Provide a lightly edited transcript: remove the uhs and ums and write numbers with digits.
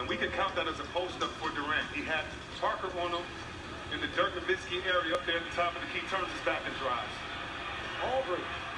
And we can count that as a post-up for Durant. He had Parker on him in the Dirk Nowitzki area up there at the top of the key, turns his back and drives. Aldridge.